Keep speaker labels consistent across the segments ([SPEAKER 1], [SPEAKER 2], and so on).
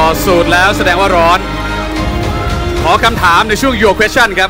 [SPEAKER 1] อสูตรแล้วแสดงว่าร้อนขอคำถามในช่วง Your Question ครับ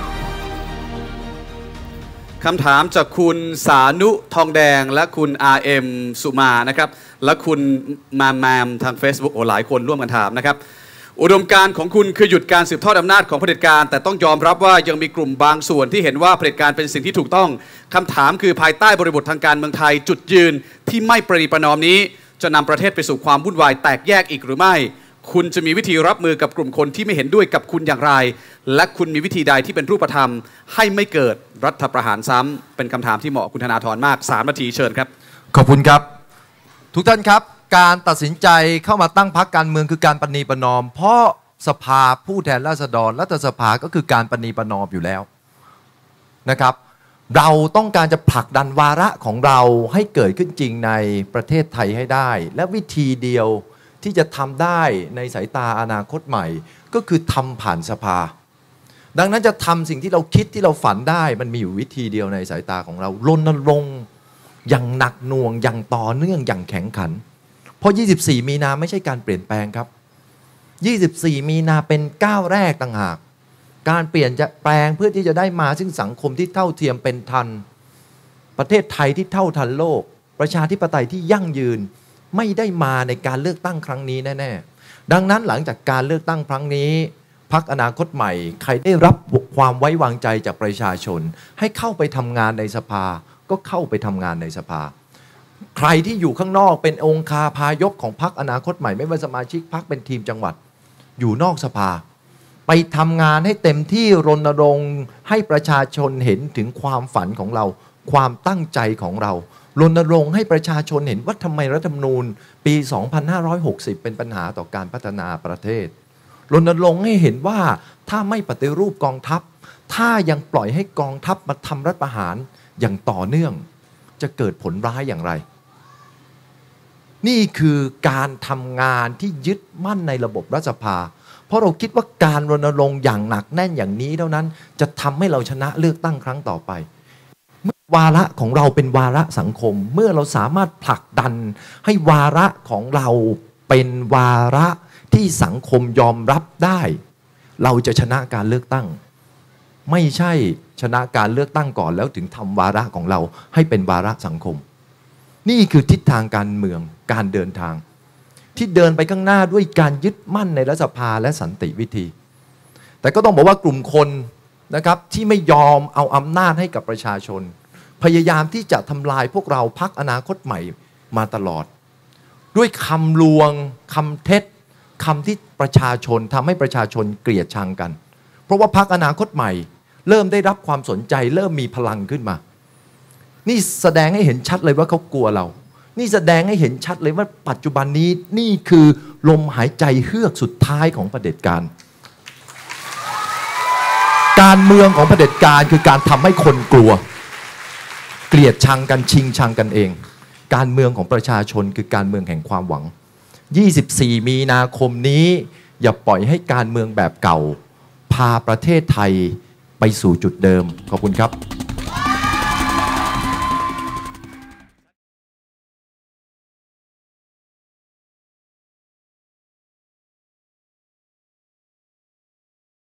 [SPEAKER 1] คำถามจากคุณสานุทองแดงและคุณ RM สุมานะครับและคุณมามทาง Facebook หลายคนร่วมกันถามนะครับอุดมการณ์ของคุณคือหยุดการสืบทอดอำนาจของเผด็จการแต่ต้องยอมรับว่ายังมีกลุ่มบางส่วนที่เห็นว่าเผด็จการเป็นสิ่งที่ถูกต้องคำถามคือภายใต้บริบททางการเมืองไทยจุดยืนที่ไม่ประนีประนอมนี้จะนำประเทศไปสู่ความวุ่นวายแตกแยกอีกหรือไม่คุณจะมีวิธีรับมือกับกลุ่มคนที่ไม่เห็นด้วยกับคุณอย่างไรและคุณมีวิธีใดที่เป็นรูปธรรมให้ไม่เกิดรัฐประหารซ้ำเป็นคำถามที่เหมาะคุณธนาธรมาก3 นาทีเชิญครับ
[SPEAKER 2] ขอบคุณครับทุกท่านครับการตัดสินใจเข้ามาตั้งพรรคการเมืองคือการประนีประนอมเพราะสภาผู้แทนราษฎรรัฐสภาก็คือการประนีประนอมอยู่แล้วนะครับเราต้องการจะผลักดันวาระของเราให้เกิดขึ้นจริงในประเทศไทยให้ได้และวิธีเดียวที่จะทำได้ในสายตาอนาคตใหม่ก็คือทำผ่านสภาดังนั้นจะทำสิ่งที่เราคิดที่เราฝันได้มันมีอยู่วิธีเดียวในสายตาของเรารณรงค์อย่างหนักหน่วงอย่างต่อเนื่องอย่างแข็งขันเพราะ24 มีนาไม่ใช่การเปลี่ยนแปลงครับ24 มีนาเป็นก้าวแรกต่างหากการเปลี่ยนแปลงเพื่อที่จะได้มาซึ่งสังคมที่เท่าเทียมเป็นธรรมประเทศไทยที่เท่าทันโลกประชาธิปไตยที่ยั่งยืนไม่ได้มาในการเลือกตั้งครั้งนี้แน่ๆดังนั้นหลังจากการเลือกตั้งครั้งนี้พรรคอนาคตใหม่ใครได้รับความไว้วางใจจากประชาชนให้เข้าไปทำงานในสภาก็เข้าไปทำงานในสภาใครที่อยู่ข้างนอกเป็นองค์คาพายกของพรรคอนาคตใหม่ไม่ว่าสมาชิกพรรคเป็นทีมจังหวัดอยู่นอกสภาไปทำงานให้เต็มที่รณรงค์ให้ประชาชนเห็นถึงความฝันของเราความตั้งใจของเรารณรงค์ให้ประชาชนเห็นว่าทำไมรัฐธรรมนูญปี 2560 เป็นปัญหาต่อการพัฒนาประเทศรณรงค์ให้เห็นว่าถ้าไม่ปฏิรูปกองทัพถ้ายังปล่อยให้กองทัพมาทำรัฐประหารอย่างต่อเนื่องจะเกิดผลร้ายอย่างไรนี่คือการทำงานที่ยึดมั่นในระบบรัฐสภาเพราะเราคิดว่าการรณรงค์อย่างหนักแน่นอย่างนี้เท่านั้นจะทำให้เราชนะเลือกตั้งครั้งต่อไปเมื่อวาระของเราเป็นวาระสังคมเมื่อเราสามารถผลักดันให้วาระของเราเป็นวาระที่สังคมยอมรับได้เราจะชนะการเลือกตั้งไม่ใช่ชนะการเลือกตั้งก่อนแล้วถึงทำวาระของเราให้เป็นวาระสังคมนี่คือทิศทางการเมืองการเดินทางที่เดินไปข้างหน้าด้วยการยึดมั่นในรัฐสภาและสันติวิธีแต่ก็ต้องบอกว่ากลุ่มคนนะครับที่ไม่ยอมเอาอำนาจให้กับประชาชนพยายามที่จะทำลายพวกเราพรรคอนาคตใหม่มาตลอดด้วยคำลวงคำเท็จคำที่ประชาชนทำให้ประชาชนเกลียดชังกันเพราะว่าพรรคอนาคตใหม่เริ่มได้รับความสนใจเริ่มมีพลังขึ้นมานี่แสดงให้เห็นชัดเลยว่าเขากลัวเรานี่แสดงให้เห็นชัดเลยว่าปัจจุบันนี้นี่คือลมหายใจเฮือกสุดท้ายของเผด็จการการเมืองของเผด็จการคือการทำให้คนกลัวเกลียดชังกันชิงชังกันเองการเมืองของประชาชนคือการเมืองแห่งความหวัง24 มีนาคมนี้อย่าปล่อยให้การเมืองแบบเก่าพาประเทศไทยไปสู่จุดเดิมขอบคุณครับ